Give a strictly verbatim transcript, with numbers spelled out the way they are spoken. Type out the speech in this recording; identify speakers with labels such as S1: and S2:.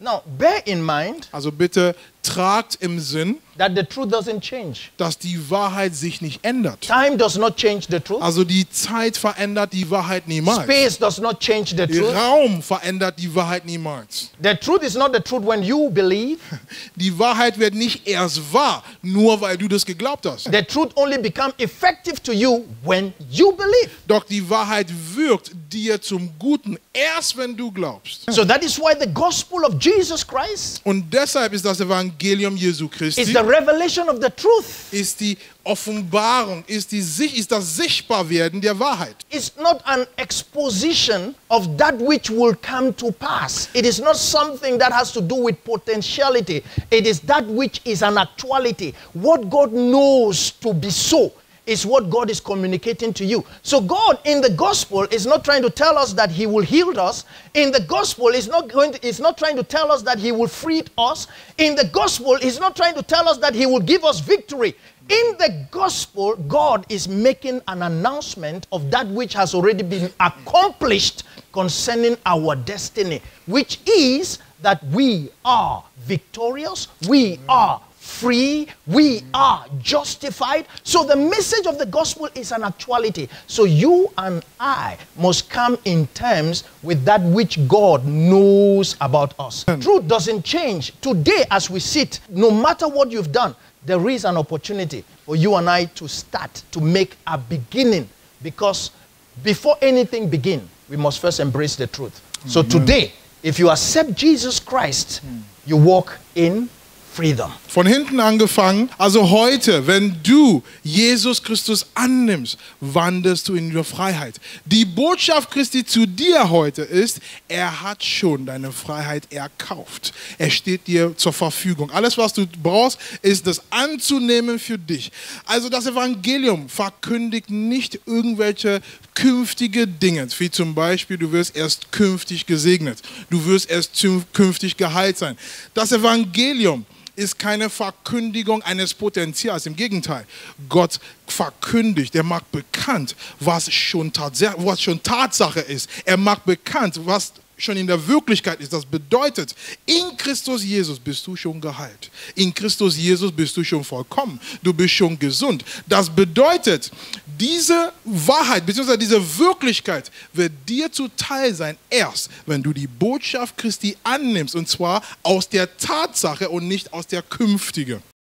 S1: Now, bear in mind,
S2: Also bitte tragt im Sinn,
S1: that the truth doesn't change.
S2: dass die Wahrheit sich nicht ändert.
S1: Time does not change the truth.
S2: Also die Zeit verändert die Wahrheit niemals.
S1: Space does not change the truth.
S2: Raum verändert die Wahrheit niemals.
S1: The truth is not the truth when you believe.
S2: Die Wahrheit wird nicht erst wahr, nur weil du das geglaubt hast.
S1: The truth only becomes effective to you when you believe.
S2: Doch die Wahrheit wirkt dir zum Guten, erst wenn du glaubst.
S1: So that is why the gospel of Jesus Christ
S2: Und deshalb ist das Evangelium Jesu
S1: is
S2: Christi,
S1: the revelation of the truth.
S2: ist die Offenbarung, ist, die, Sich- ist das Sichtbarwerden der Wahrheit.
S1: It's not an exposition of that which will come to pass. It is not something that has to do with potentiality. It is that which is an actuality. What God knows to be so is what God is communicating to you. So God in the gospel is not trying to tell us that he will heal us. In the gospel is not going to, is not trying to tell us that he will free us. In the gospel is not trying to tell us that he will give us victory. In the gospel, God is making an announcement of that which has already been accomplished concerning our destiny, which is that we are victorious, we are free, we are justified. So the message of the gospel is an actuality. So you and I must come in terms with that which God knows about us. Truth doesn't change. Today as we sit, no matter what you've done, there is an opportunity for you and I to start, to make a beginning. Because before anything begins, we must first embrace the truth. So today, if you accept Jesus Christ, you walk in freedom.
S2: Von hinten angefangen, also heute, wenn du Jesus Christus annimmst, wandelst du in der Freiheit. Die Botschaft Christi zu dir heute ist, er hat schon deine Freiheit erkauft. Er steht dir zur Verfügung. Alles, was du brauchst, ist das anzunehmen für dich. Also das Evangelium verkündigt nicht irgendwelche künftige Dinge, wie zum Beispiel, du wirst erst künftig gesegnet, du wirst erst künftig geheilt sein. Das Evangelium ist keine Verkündigung eines Potenzials. Im Gegenteil, Gott verkündigt, er macht bekannt, was schon, was schon Tatsache ist. Er macht bekannt, was schon in der Wirklichkeit ist. Das bedeutet, in Christus Jesus bist du schon geheilt. In Christus Jesus bist du schon vollkommen. Du bist schon gesund. Das bedeutet, diese Wahrheit bzw. diese Wirklichkeit wird dir zuteil sein, erst wenn du die Botschaft Christi annimmst. Und zwar aus der Tatsache und nicht aus der künftigen.